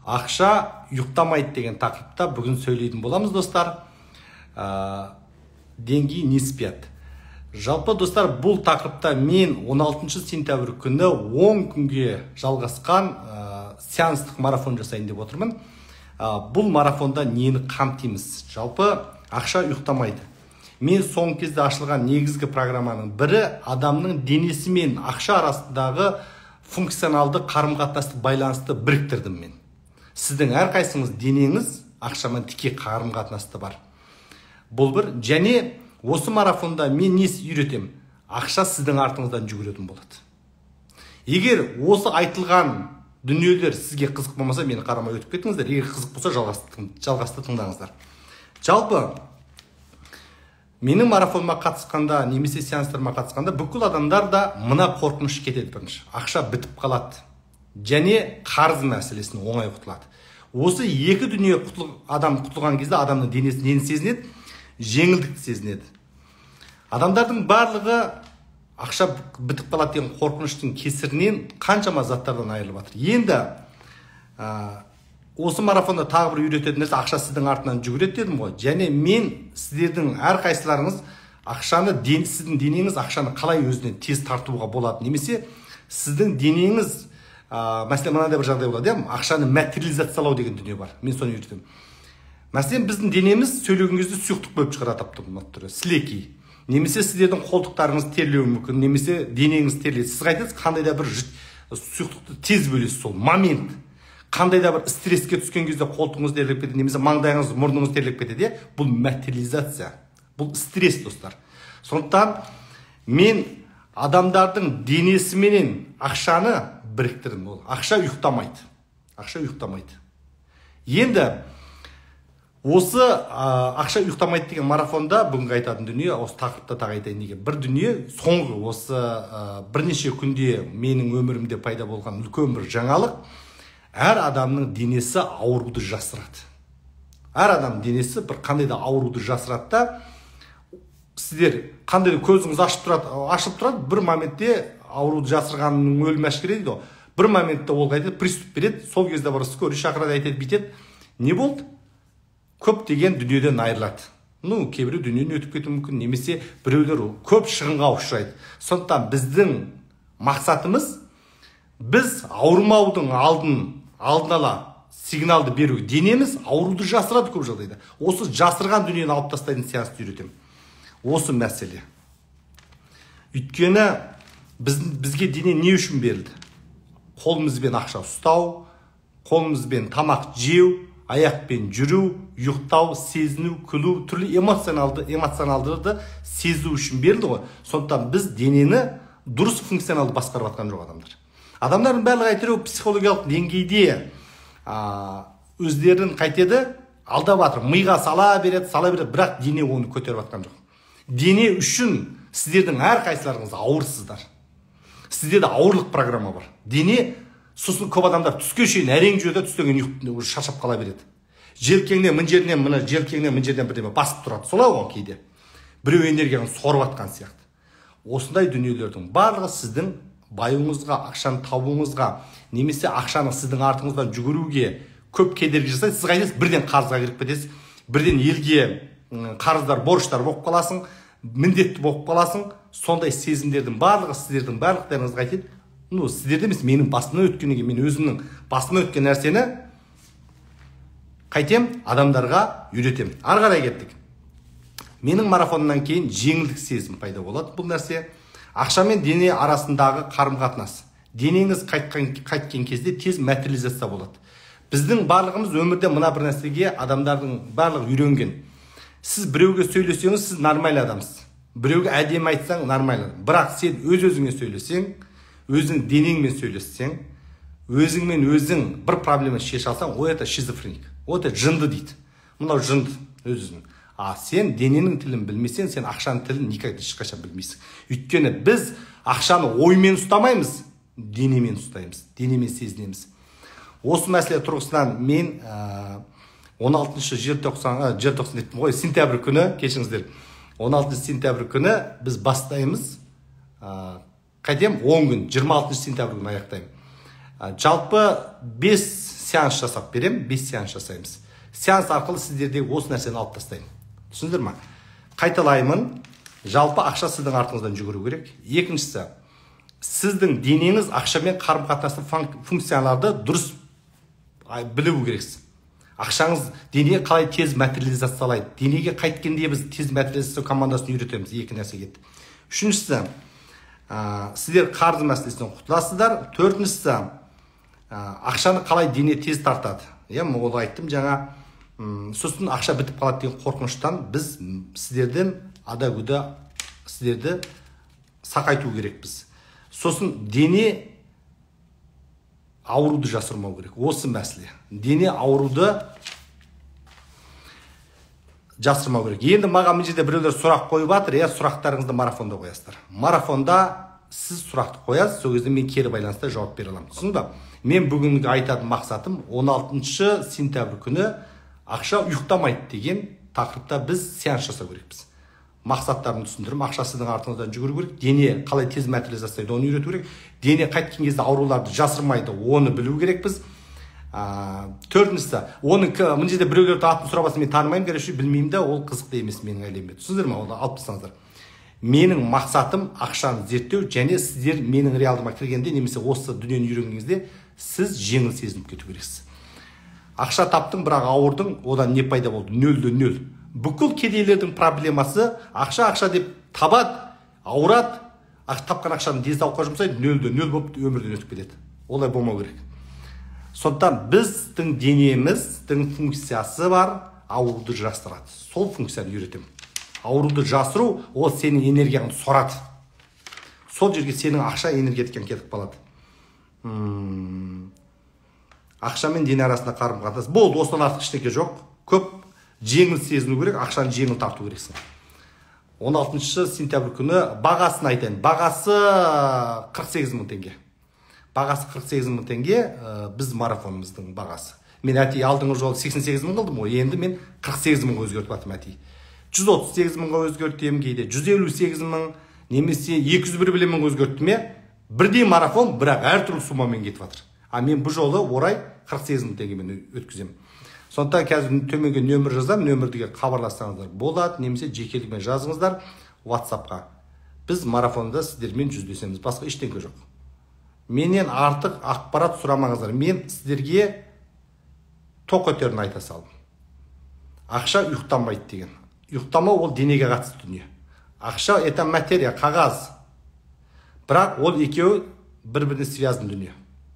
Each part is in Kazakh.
Ақша ұйықтамайды деген тақырыпта бүгін сөйлейтін боламыз, достар. Деньги не спят. Жалпы, достар, бұл тақырыпта мен 16 сентябрь күні 10 күнге жалғасқан сеанстық марафон жасайын деп отырмын. Бұл марафонда нені қамтимыз? Жалпы, ақша ұйықтамайды. Мен соңғы кезде ашылған негізгі программаның бірі адамның денесі мен ақша арасындағы функционалды қарым-қатынасты байланысты біріктірдім мен. Сіздің әрқайсыңыз денеңіз ақшамен тіке қарым-қатынасты бар. Бұл бір. Және осы марафонда мен несі үйретем? Ақша сіздің артыңыздан жүгіретін болады. Егер осы айтылған дүниелер сізге қызық болмаса, мені қарамай өтіп кетіңіздер. Егер қызық болса, жалғасты тыңдаңыздар. Жалпы, менің марафоныма қатысқанда, немесе сеанстарыма қатысқанда, бүкіл адамдар да мына қорқыныш кетеді бірінші. Ақша бітіп қалады. Және қарыз мәселесін оңай құтылады. Осы екі дүние адам құтылған кезде адамның денесі нені сезінеді? Жеңілдікті сезінеді. Адамдардың барлығы ақша бітіп қалады деген қорқыныштың кесірінен қаншама заттардан айырылып жатыр. Енді осы марафонда тағы бір үйрететін нәрсе, ақша сіздің артынан жүгіреді дедім ғой. Және мен сіздердің әрқайсыларыңыз ақшаны, сіздің денеңіз ақшаны қалай өзіне тез тартуға болады, немесе сіздің денеңіз, мәселен, мынандай бір жағдай болады, ақшаны материализациялау деген дүние бар. Мен соны үйретемін. Мәселен, біздің денеміз сөйлеген кезде сұйықтық бөліп шығарады, сілекей. Немесе сіздердің қолтықтарыңыз терлеуі мүмкін, немесе денеңіз терлейді. Сіз қайтесіз, қандай да бір сұйықтықты тез бөлесіз, сол момент. Қандай да бір стресске түскен кезде қолтығыңыз терлеп кетеді, немесе маңдайыңыз, мұрныңыз терлеп кетеді. Бұл материализация. Бұл стресс, достар. Сондықтан мен адамдардың денесіменен ақшаны біріктірдім. Ақша ұйықтамайды. Ақша ұйықтамайды. Енді осы ақша ұйықтамайды деген марафонда бүгінгі айтатын дүние, осы тақырыпта тағы айтайын деген бір дүние, соңғы осы бірнеше күнде менің өмірімде пайда болған үлкен бір жаңалық. Әр адамның денесі ауруды жасырады. Әр адамның денесі бір қандай да ауруды жасырады да, сіздер қандай да көзіңіз ашып тұрады, бір моментте ауруды жасырғанның өлім әшкереді. Бір моментте ол қайтеді, приступ береді, сол кезде бір скорый шақырады, айтады, бүйтеді. Не болды? Көп деген дүниеден айырылады. Кейбіреу дүниеден өтіп кетуі мүмкін, немесе біреулер көп шығынға ұшырайды. Сондықтан біздің мақсатымыз, біз ауырмаудың алдын ала сигналды беру. Денеміз ауруды жасырады көп жағдайда. Осы жасырған дүниені алып тастайтын сеансты үйретемін. Осы мәселе. Өйткені бізге дене не үшін берілді? Қолымызбен ақша ұстау, қолымызбен тамақ жеу, аяқпен жүру, ұйықтау, сезіну, күлу, түрлі эмоционалдарды сезу үшін берілді ғой. Сондықтан біз денені дұрыс функционалды басқарып жатқан жоқ адамдар. Адамдардың барлығы әйтеуір психологиялық деңгейде өздерін қайтеді, алдап жатыр, миға сала береді, бірақ дене оны көтеріп жатқан жоқ. Дене үшін сіздердің әрқайсыларыңыз ауырсыздар. Сіздерде ауырлық программа бар. Дене, сосын көп адамдар түске шейін әрең жүреді, түстен шаршап қала береді. Желкеңнен мына жерден бірдеме басып тұрады. Солай ғой кейде. Біреу энергияны сорып жатқан сияқты. Осындай дүниелердің барлығы сіздің байыңызға, ақшаны табуыңызға, немесе ақшаны сіздің артыңыздан жүгіруге көп кедергі жасайды. Сіз қайтесіз, бірден қарызға кіріп кетесіз, бірден елге қарыздар, борыштар болып қаласың, міндетті болып қаласың. Сондай сезімдердің барлығы сіздердің барлықтарыңызға қайтеді. Сіздерде емес, менің басымнан өткенге, мен өзімнің басымнан өткен нәрсені қайтем, адамдарға үйретем. Ары қарай кеттік. Менің марафоннан кейін жеңілдік сезім пайда болады. Бұл нәрсе ақша мен дене арасындағы қарым-қатынас. Денеңіз қайткен кезде тез материализация болады. Біздің барлығымыз өмірде мына бір нәрсеге адамдардың барлығы үйренген. Сіз біреуге сөйлесеңіз, сіз нормаль адамсыз. Біреуге әдемі айтсаң, нормаль адам. Бірақ сен өз-өзіңе сөйлесең, өзің денеңмен сөйлессең, өзіңмен өзің бір проблема шеше алсаң, о, это шизофреник. О, это жынды дейді. Мынау жынды өз-өзің. Сен дененің тілін білмесең, сен ақшаның тілін никогда ешқашан білмейсің. Өйткені біз ақшаны оймен ұстамаймыз, денемен ұстаймыз, денемен сезінеміз. Осы мәселе тұрғысынан мен 16 сентябрь күні, кешіңіздер, 16 сентябрь күні біз бастаймыз. Қайтем 10 күн, 26 сентябрь күні аяқтаймын. Жалпы 5 сеанс жасап берем, 5 сеанс жасаймыз. Сеанс арқылы сіздердегі осы нәрсені алып тастаймын. Түсіндір ма? Қайталаймын, жалпы ақша сіздің артыңыздан жүгіру керек. Екіншісі, сіздің денеңіз ақшамен қарым-қатынасты функцияларды дұрыс білу керексіз. Ақшаңыз денеге қалай тез материализациялайды. Денеге қайткенде біз тез материализациялау командасын үйретеміз. Екі нәрсе кетті. Үшіншісі, сіздер қарыз мәселесінен құтыласыздар. Төртіншісі, ақшаны қалай дене тез тартады. Ол айттым жаңа. Сосын ақша бітіп қалады деген қорқыныштан біз сіздерден ада-гүда сіздерді сақайту керекпіз. Сосын дене ауруды жасырмау керек. Осы мәселе. Дене ауруды жасырмау керек. Енді маған мына жерде біреулер сұрақ қойып жатыр, сұрақтарыңызды марафонда қоясыздар. Марафонда сіз сұрақты қоясыз, сол кезде мен кері байланыста жауап бере аламын. Түсіндің бе? Мен бүгінгі айтатын мақсатым 16 сентябрь күні ақша ұйықтамайды деген тақырыпта біз сеанс жасау керекпіз. Мақсаттарын түсіндіріп, ақша сіздің артыңыздан жүгіру керек. Дене қалай тез материализациялайды, оны үйрету керек. Дене қайткен кезде ауруларды жасырмайды, оны білу керекпіз. Төртіншісі, оның мына жерде біреулерді атын сұрап жатса мен танымаймын, короче, білмеймін де, ол қызықты емес менің әлеміме. Түсіндіңіздер ме? Оны алып тастаңыздар. Менің мақсатым ақшаны зерттеу, және сіздер менің реалдыма кіргенде немесе осы дүниені үйренгеніңізде сіз жеңіл сезініп кету керексіз. Ақша таптың, бірақ ауырдың, одан не пайда болды? Нөлде нөл. Бүкіл кедейлердің проблемасы ақша деп табады, ауырады, тапқан ақшаны денсаулыққа жұмсайды, нөлде нөл болып өмірден өтіп кетеді. Олай болмау керек. Сондықтан біздің денеміздің функциясы бар, ауруды жасырады. Сол функцияны үйретемін. Ауруды жасыру, ол сенің энергияңды сорады. Сол жерге сенің ақша энергетикаң кетіп қалады. Ақша мен дене арасында қарым-қатынас. Болды, осыдан артық ештеңе жоқ. Көп жеңіл сезіну керек, ақшаны жеңіл тарту керексің. 16 сентябрь күні бағасын айтайын. Бағасы 48 мың теңге. Бағасы 48 мың теңге біз марафонымыздың бағасы. Мен әтей алдыңғы жолы 88 мың қылдым ғой, енді мен 48 мыңға өзгертіп атым әтей. 138 мыңға өзгертем, кейде 158 мың, немесе 201 мыңға өзгерттім. Бірдей марафон, бірақ әртүрлі суммамен кетіп жатыр. Мен бұл жолы орай 48 мың теңгемен өткіземін. Сондықтан қазір төменге нөмір жазам, нөмірдегі хабарлассаңыздар болады, немесе жекелігімен жазыңыздар WhatsApp-қа. Біз марафонда сіздермен жүздесеміз, басқа ештеңе жоқ. Менен артық ақпарат сұрамаңыздар. Мен сіздерге тоқ өтерін айта салдым. Ақша ұйықтамайды деген. Ұйықтамау ол денеге қатысты дүние. Ақша это материя, қағаз. Бірақ ол екеуі бір-біріне связан дүние.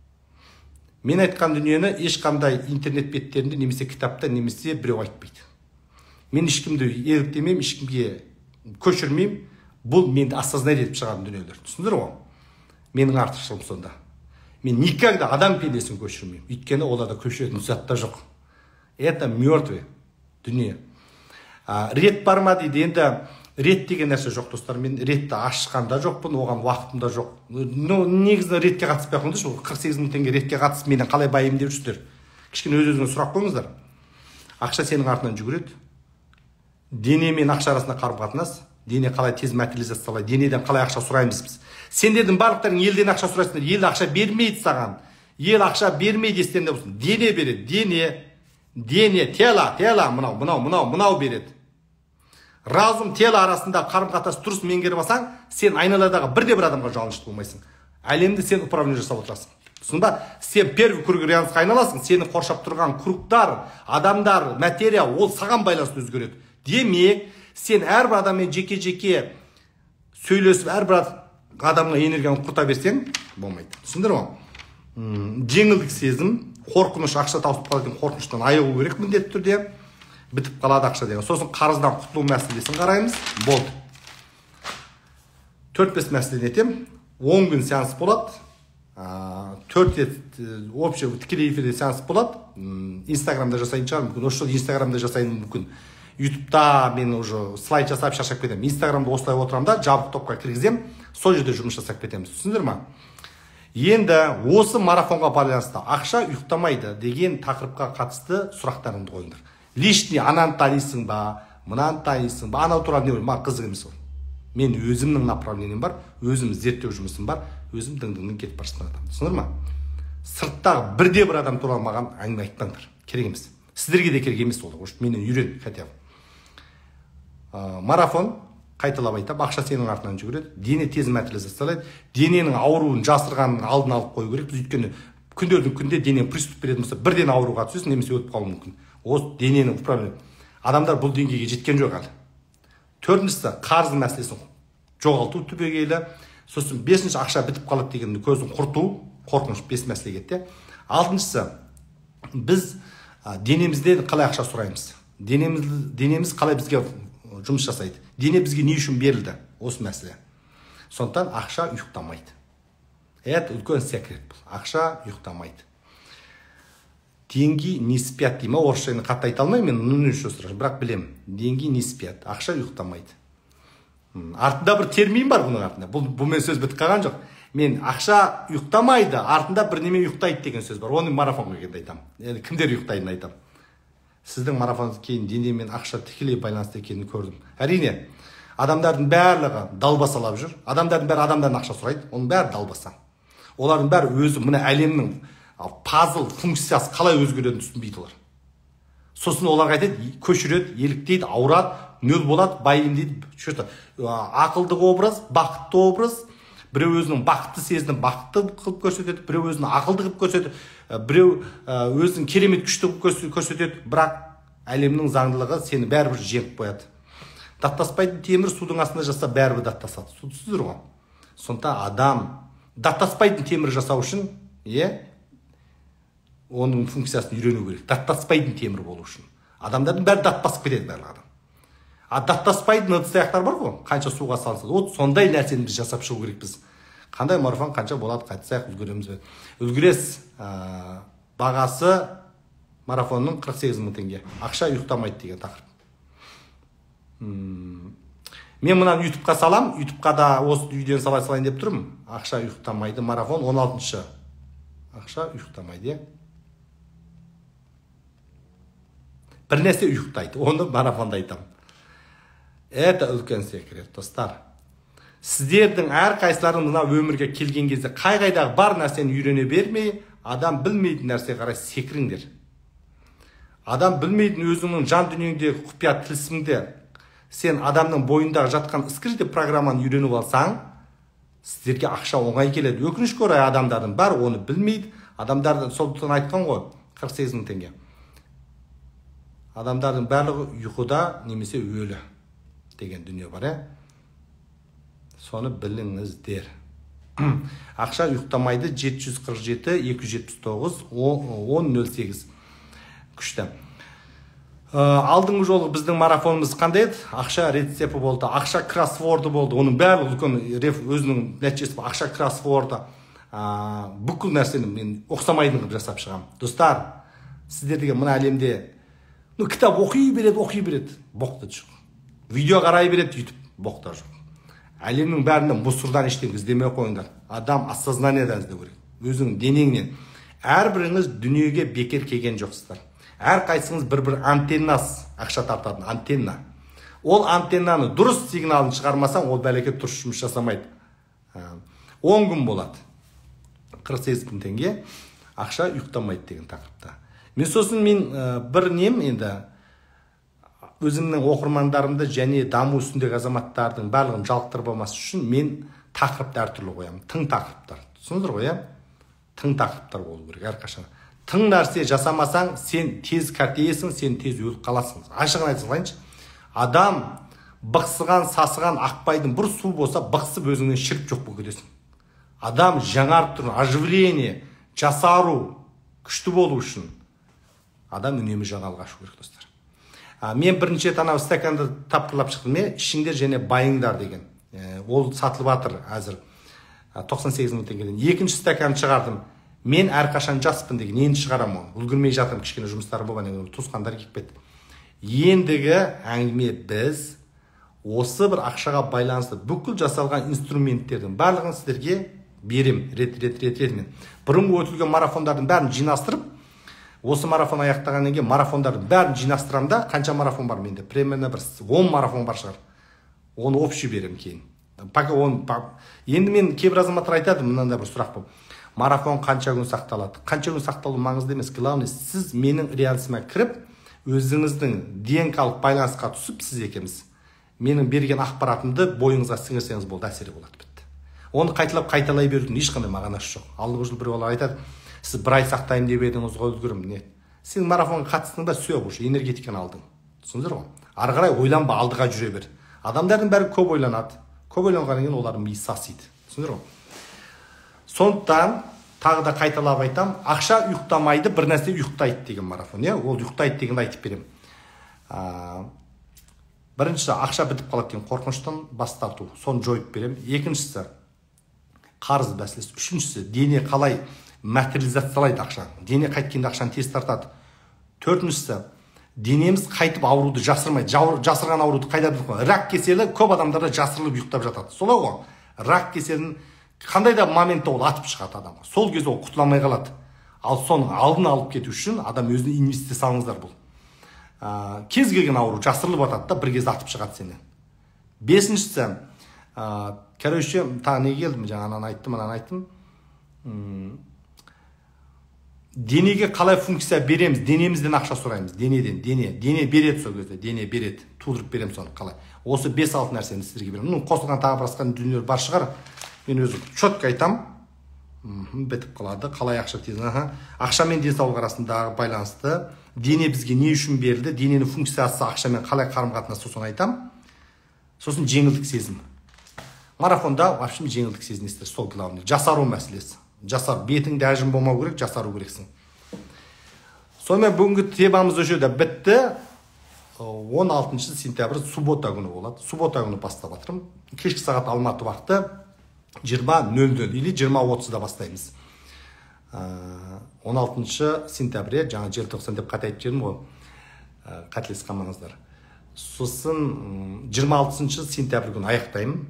Мен айтқан дүниені ешқандай интернет беттерінде немесе кітапта немесе біреу айтпайды. Мен ешкімді еліктемеймін, ешкімге көшірмеймін. Бұл менді осознать етіп шығатын дүниелер. Түсіндіңдер ғой? Менің артықшылығым сонда. Мен никогда адам пендесін көшірмеймін. Өйткені оларда көшіретін затта жоқ. Это мертвый дүние. Рет бар ма дейді. Енді рет деген нәрсе жоқ, достар. Мен ретті ашқанда жоқпын, оған уақытымда жоқ. Негізі ретке қатыспай ақ қойыңыздаршы. 48 мың теңге ретке қатысып, менен қалай байым деп жүрсіздер. Кішкене өз-өзіңе сұрақ қойыңыздар. Ақша сенің артынан жүгіреді. Дене мен ақша арасында қарым-қатынас. Дене қалай тез материализациялайды, денеден қалай ақша сұраймыз біз. Сендердің барлықтарың елден ақша сұрайсыңдар, ел ақша бермейді саған. Ел ақша бермейді естеріңде болсын. Дене береді, дене, тело, мынау береді. Разум, тело арасында қарым-қатынас дұрыс меңгеріп алсаң, сен айналадағы бірде-бір адамға жалынышты болмайсың. Әлемді сен управление жасап отырасың. Түсіндің ба? Сен первый круг реальностьқа айналасың, сені қоршап тұрған кругтар, адамдар, материя, ол саған байланысты өзгереді. Демек, сен әрбір адаммен жеке-жеке сөйлесіп, әрбір адамға энергияны құрта берсең, болмайды. Түсіндіңдер ме? Жеңілдік сезім, қорқыныш, ақша таусып қалатын қорқыныштан айығу керек міндетті түрде. Бітіп қалады ақша деген. Сосын қарыздан құтылу мәселесін қараймыз. Болды. 4-5 мәселені етем. 10 күн сеанс болады. 4 рет общий тікелей эфирде сеанс болады. Инстаграмда жасайын шығар мүмкін. Осы жолы Инстаграмда жасайын мүмкін. Ютубта мен уже слайд жасап шаршап кетемін. Инстаграмда осылай отырамын да, жабық топқа кіргізем, сол жерде жұмыс жасап кетеміз. Түсіндіңдер ме? Енді осы марафонға байланысты ақша ұйықтамайды деген тақырыпқа қатысты сұрақтарыңды қойыңдар. Лишний ананы танисың ба, мынаны танисың ба, анау туралы не ойлаймын, маған қызық емес ол. Мен өзімнің направлением бар, өзім зерттеу жұмысым бар, өзім дың-дыңнан кетіп бара жатқан адаммын. Түсіндіңдер ме? сырттағы бірде бір адам туралы маған әңгіме айтпаңдар, керек емес. Сіздерге де керек емес ол, менен үйрен хотя бы. Марафон, қайталап айтам, ақша сенің артынан жүгіреді, дене тез мәтілі жасалады, дененің ауруын жасырғанның алдын алып қою керек. Біз өйткені күндердің күнде денең приступ беретін болса, бірден ауруға түсесің, немесе өтіп қалуы мүмкін. Осы дененің управление. Адамдар бұл деңгейге жеткен жоқ әлі. Төртіншісі, қарыз мәселесін жоғалту түбегейлі. Сосын бесінші, ақша бітіп қалады деген көзін құрту, қорқыныш, бес мәселе кетті. Алтыншысы, біз денемізде қалай ақша сұраймыз? Денеміз қалай бізге жұмыс жасайды? Дене бізге не үшін берілді? Осы мәселе. Сондықтан ақша ұйықтамайды. Это үлкен секрет бұл. Ақша ұйықтамайды. Деньги не спят деймін. Орысшаны қатты айта алмаймын, мен бірақ білем. Деньги не спят. Ақша ұйықтамайды. Артында бір термин бар бұның артында. Бұл мен сөз бітіп қалған жоқ. Мен ақша ұйықтамайды, артында бір неме ұйықтайды деген сөз бар. Оны марафонға келгенде айтамын. Кімдер ұйықтайтынын айтамын. Сіздің марафоныңыз кейін дене мен ақша тікелей байланысты екенін көрдім. Әрине, адамдардың барлығы далбасалап жүр. Адамдардың бәрі адамдардан ақша сұрайды. Оның бәрі далбаса. Олардың бәрі өзі мына әлемнің пазл функциясы қалай өзгеретінін түсінбейді олар. Сосын оларға айтады, көшіреді, еліктейді, ауырады, нөл болады, байым дейді. Ақылды образ, бақытты образ. Біреу өзінің бақытты сезініп бақытты қылып көрсетеді, біреу өзінің ақылды қылып көрсетеді, біреу өзінің керемет күшті қылып көрсетеді, бірақ әлемнің заңдылығы сені бәрібір жеңіп қояды. Даттаспайтын темір судың астында жаса бәрібір даттасады. Түсіздер ғой. Сондықтан адам даттаспайтын темір жасау үшін, оның функциясын үйрену керек. Даттаспайтын темір болу үшін. Адамдардың бәрі даттасып кетеді барлық адам. Даттаспайтын ыдыс-аяқтар бар ғой, қанша суға салса, сондай нәрсені біз жасап шығу керек біз. Қандай марафон қанша болады, қайтсақ үлгереміз бе? Үлгерес бағасы марафонның 48 мың теңге. Ақша ұйықтамайды деген тақырып. Мен мұнан ютубқа салам, ютубқа да осы видеоны салайын деп тұрмын. Ақша ұйықтамайды марафон 16-шы. Ақша ұйықтамайды. Бір нәрсе ұйықтайды, оны марафонда айтамын. Это үлкен секрет, достар. Сіздердің әр қайсыларың мына өмірге келген кезде қай-қайдағы бар нәрсені үйрене бермей, адам білмейтін нәрсе қарай секіріңдер. Адам білмейтін өзіңнің жан дүниеңдегі құпия тылсымды, сен адамның бойындағы жатқан скрытый программаны үйреніп алсаң, сіздерге ақша оңай келеді. Өкінішке орай адамдардың бар оны білмейді. Адамдардың солтан айтқан ғой, 48 мың теңге. Адамдардың барлығы ұйқыда немесе өлі деген дүние бар, соны біліңіздер. Ақша ұйықтамайды 747 279 1008 күшті. Алдыңғы жолы біздің марафонымыз қандай еді? Ақша рецепті болды, ақша кроссворды болды. Оның бәрі үлкен өзінің нәтижесі бар. Ақша кроссворды, бүкіл нәрсені мен оқсамайдың қылып жасап шығамын. Достар, сіздер деген мына әлемде кітап оқи береді, боқты жоқ. Видео қарай береді, YouTube, боқта жоқ. Әлемнің бәрінде мұсырдан ештеңе іздемей қойыңдар. Адам осознаниядан іздеу керек. Өзің денеңнен. Әрбіріңіз дүниеге бекер келген жоқсыздар. Әр қайсыңыз бір антеннас, ақша тартатын антенна. Ол антеннаны дұрыс сигналын шығармасаң, ол бәлеке дұрыс жұмыс жасамайды. 10 күн болады. 48 мың теңге ақша ұйықтамайды деген тақырыпта. Мен сосын бір нем енді өзімнің оқырмандарымды және даму үстіндегі азаматтардың барлығын жалықтырып алмас үшін мен тақырыпты әртүрлі қоямын. Тың тақырыптар. Түсіндіңіздер ғой, тың тақырыптар болу керек әрқашан. Тың нәрсе жасамасаң, сен тез кәртейесің, сен тез өліп қаласың. Ашығын айтсаңшы, адам бықсыған, сасыған ақпайдың бір су болса, бықсып өзіңнен шіріп жоқ болып кетесің. Адам жаңарып тұрған, оживление, жасару, күшті болу үшін адам үнемі жаңалық ашу керек, достар. Мен бірінші рет анау стаканды тапқырлап шықтым, ішіңдер және байыңдар деген. Ол сатылып жатыр әзір 98 мың теңгеден. Екінші стаканды шығардым. Мен әрқашан жаспын деген, енді шығарам оны. Үлгірмей жатырмын, кішкене жұмыстары болған, туысқандар келіп кетті. Ендігі әңгіме біз осы бір ақшаға байланысты бүкіл жасалған инструменттердің барлығын сіздерге берем, ретімен. Бұрынғы өтілген марафондардың бәрін жинастырып, осы марафон аяқтағаннан кейін марафондардың бәрін жинастырамын да, қанша марафон бар менде? Примерно бір 10 марафон бар шығар. Оны общий берем кейін. Енді мен кейбір азаматтар айтады, мынандай бір сұрақ болып. Марафон қанша күн сақталады? Қанша күн сақталу маңызды емес. Главное, сіз менің рельсіме кіріп, өзіңіздің ДНК-лық байланысқа түсіп, сіз екеміз. Менің берген ақпаратымды бойыңызға сіңірсеңіз болды, әсері болады, бітті. Оны қайталай берудің ешқандай мағынасы жоқ. Алдыңғы жыл біреулер айтады, сіз бір ай сақтаймын деп едіңіз ғой, үлгерім. Не? Сен марафонға қатыстың ба, все, уже энергетиканы алдың. Түсіндіңіздер ғой? Ары қарай ойланба, алдыға жүре бер. Адамдардың бәрі көп ойланады. Көп ойланғаннан кейін олардың миы сасиды. Түсіндіңіздер ғой? Сондықтан тағы да қайталап айтам, ақша ұйықтамайды, бір нәрсе ұйықтайды деген марафон. Ол ұйықтайды дегенді айтып беремін. Біріншісі, ақша бітіп қалады деген қорқыныштан бас тарту, соны жойып беремін. Екіншісі, қарыз мәселесі. Үшіншісі, дене қалай материализациялайды ақша. Дене қайткенде ақшаны тез тартады. Төртіншісі, денеміз қайтып ауруды жасырмайды. Жасырған ауруды қайда біліп қойған. Рак кеселі көп адамдарда жасырылып ұйықтап жатады. Солай ғой. Рак кеселін қандай да моментте ол атып шығады адамға. Сол кезде ол құтыла алмай қалады. Ал соның алдын алып кету үшін адам өзіне инвестиция салыңыздар бұл. Кез келген ауру жасырылып жатады да, бір кезде атып шығады сенен. Бесіншісі, короче, тағы не келдім, жаңа айттым. Денеге қалай функция береміз? Денемізден ақша сұраймыз. Дене береді сол кезде, дене береді. Тудырып береміз соны қалай. Осы 5-6 нәрсені сіздерге беремін. Қосылған тағы басқа дүниелер бар шығар. Мен өзім четко айтам. Бітіп қалады. Қалай ақша тез? Ақша мен денсаулық арасындағы байланысты. Дене бізге не үшін берілді? Дененің функциясы ақшамен қалай қарым-қатынасты, сосын айтам. Сосын жеңілдік сезім. Марафонда вообще жеңілдік сезінесіздер, сол главный. Жасару мәселесі. Бетіңде әжім болмау керек, жасару керексің. Сонымен бүгінгі темамыз осы жерде бітті. 16 сентябрь суббота күні болады. Суббота күні бастап жатырмын. Кешкі сағат Алматы уақыты 20:00 или 20:30-да бастаймыз. 16 сентябрь, жаңа желтоқсан деп қате айтып жерім ғой. Қателесіп қалмаңыздар. Сосын 26 сентябрь күні аяқтаймын.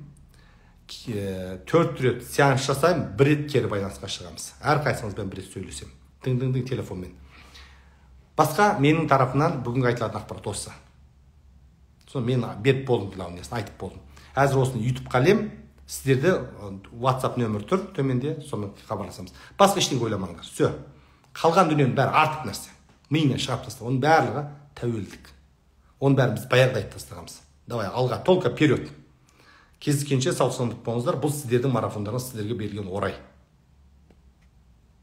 4 рет сеанс жасаймын, 1 рет кері байланысқа шығамыз. Әрқайсыңызбен 1 рет сөйлесем. Дың-дың-дың телефонмен. Басқа менің тарапынан бүгінгі айтылатын ақпарат осы. Соны мен беріп болдым, главныйсын айтып болдым. Әзір осыны YouTube қалем, сіздерде WhatsApp нөмір тұр, төменде, соны хабарласамыз. Басқа ештеңе ойламаңдар. Все. Қалған дүниенің бәрі артық нәрсе. Миыңнан шығарып таста. Оның барлығы тәуелдік. Оның бәрін біз баяғыда айтып тастағанбыз. Давай, алға, только вперед. Кездескенше сау-саламат болыңыздар. Бұл сіздердің марафондарыңыз, сіздерге берілген орай.